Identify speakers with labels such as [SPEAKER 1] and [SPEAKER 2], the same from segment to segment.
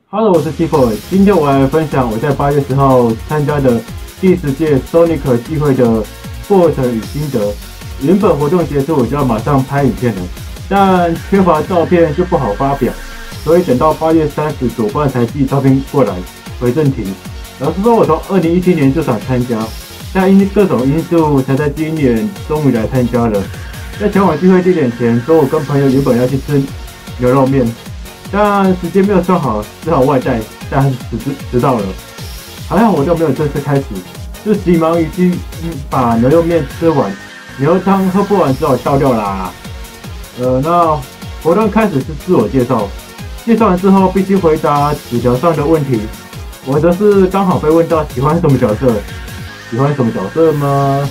[SPEAKER 1] Hello，我是 Tipo，今天我来分享我在8月10号参加的第10届 Sonic 聚会的过程与心得。原本活动结束我就要马上拍影片了，但缺乏照片就不好发表，所以等到8月30主办才寄照片过来回正题。老实说，我从2017年就想参加，但因各种因素才在今年终于来参加了。在前往聚会地点前，中午跟朋友原本要去吃牛肉面。但时间没有算好，只好外带，但迟到了。还好我都没有正式开始，就急忙于去把牛肉面吃完，牛肉汤喝不完，只好倒掉啦。那活动开始是自我介绍，介绍完之后必须回答纸条上的问题。我则是刚好被问到喜欢什么角色，喜欢什么角色吗？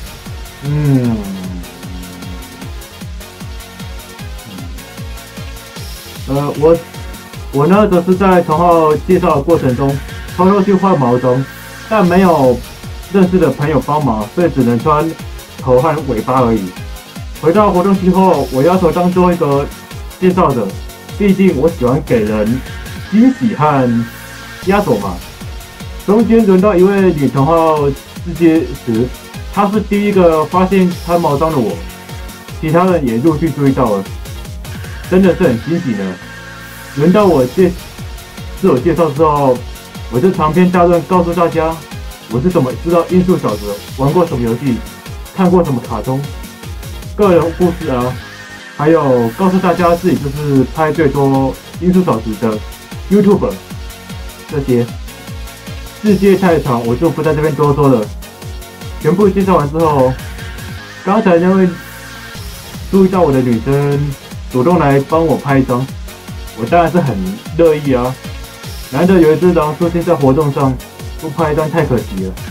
[SPEAKER 1] 我呢，则是在同号介绍的过程中偷偷去换毛装，但没有认识的朋友帮忙，所以只能穿头和尾巴而已。回到活动区后，我要求当做一个介绍者，毕竟我喜欢给人惊喜和压轴嘛。中间轮到一位女同号世界时，她是第一个发现穿毛装的我，其他人也陆续注意到了，真的是很惊喜呢。轮到我自我介绍之后，我就长篇大论告诉大家我是怎么知道音速小子，玩过什么游戏，看过什么卡通，个人故事啊，还有告诉大家自己就是拍最多音速小子的 YouTuber 这些。世界太长，我就不在这边多说了。全部介绍完之后，刚才那位注意到我的女生主动来帮我拍一张。我当然是很乐意啊，难得有一只狼出现在活动上，不拍一张太可惜了。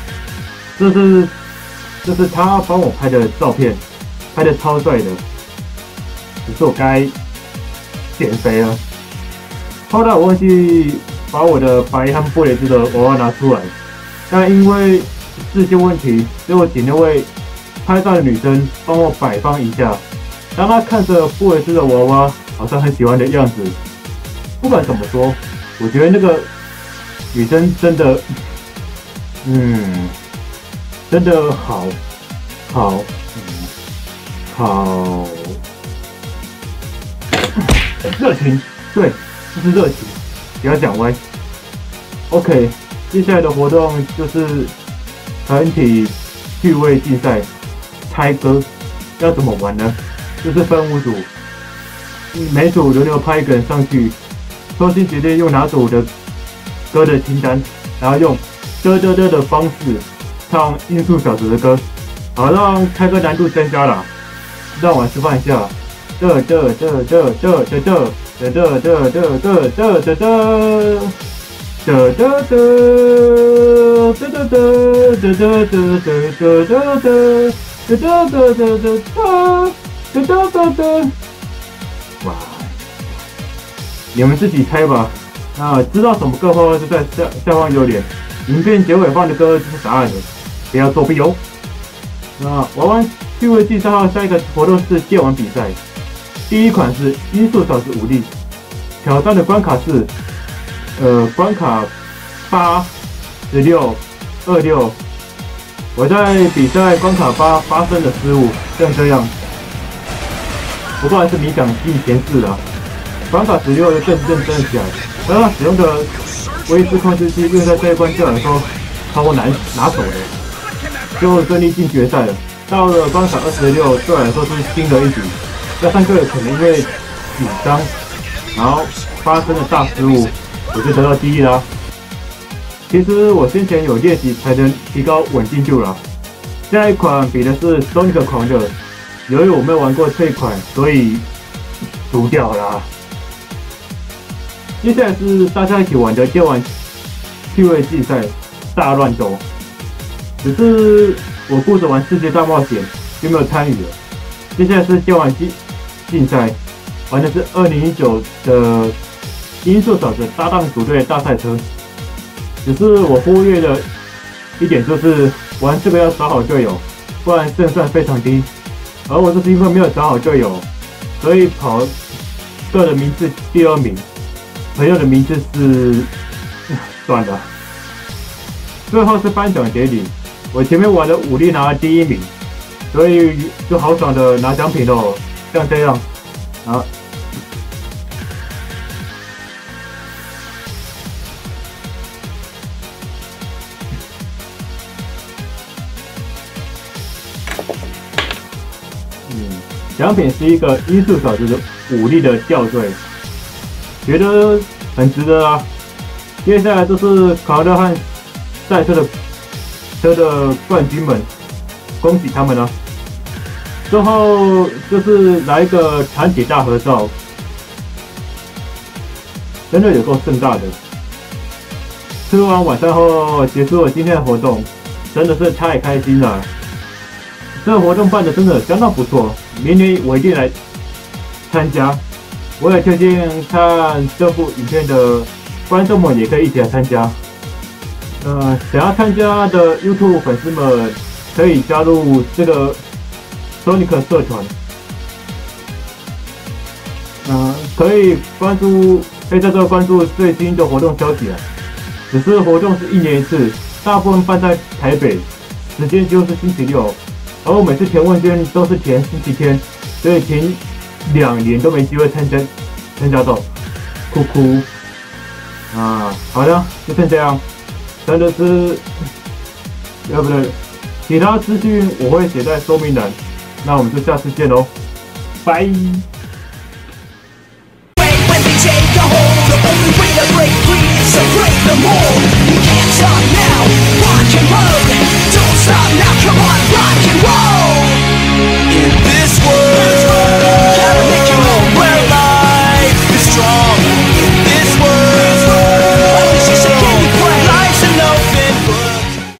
[SPEAKER 1] 这是他帮我拍的照片，拍的超帅的，只是我该减肥了。后来我忘记把我的白和布雷兹的娃娃拿出来，但因为视线问题，所以我请那位拍照的女生帮我摆放一下。当她看着布雷兹的娃娃，好像很喜欢的样子。不管怎么说，我觉得那个女生真的，真的好热情，对，就是热情，不要讲歪。OK， 接下来的活动就是团体趣味竞赛，猜歌。要怎么玩呢？就是分5组。每组轮流派一个人上去，抽签决定用哪组的歌的清单，然后用的方式唱音速小子的歌，好让猜歌难度增加了。让我示范一下，哇，你们自己猜吧。那知道什么歌后就在下方留言。影片结尾放的歌就是答案了，不要作弊哦。那玩完趣味竞赛后，下一个活动是电玩比赛。第一款是音速小子武力，挑战的关卡是关卡8、16、26。我在比赛关卡8发生了失误，像这样。不过还是勉强进前4了。关卡16就正起来，而他使用的威斯控制器用在这一关对我来说超拿手的，就顺利进决赛了。到了关卡26，对我来说是新的一局，加上个人可能因为紧张，然后发生了大失误，我就得到第1啦。其实我先前有练习才能提高稳定度啦。下一款比的是 Sonic 狂热。由于我没有玩过这一款，所以输掉啦。接下来是大家一起玩的电玩趣味竞赛大乱斗，只是我顾着玩世界大冒险就没有参与了。接下来是电玩竞赛，玩的是2019的音速小子搭档组队大赛车。只是我忽略了一点，就是玩这个要找好队友，不然胜算非常低。而我就是因为没有找好队友，所以跑个人名次第2名。 朋友的名字是算了。最后是颁奖典礼，我前面玩的武力拿第1名，所以就好爽的拿奖品哦，像这样啊。奖品是一个音速小子的武力的吊坠，觉得很值得啊。接下来就是卡勒和赛车的冠军们，恭喜他们啊！最后就是来一个团体大合照，真的有够盛大的。吃完晚餐后结束了今天的活动，真的是太开心了。这个活动办的真的相当不错，明年我一定来参加。我也推荐看这部影片的观众们也可以一起来参加。想要参加的 YouTube 粉丝们可以加入这个 Sonic 社团。可以在这关注最新的活动消息啊。只是活动是1年1次，大部分办在台北，时间就是星期6。而我每次填问卷都是填星期天，所以填2年都没机会参加到，哭哭啊！好的，就先这样，真的是，不对，其他资讯我会写在说明栏，那我们就下次见喽，拜。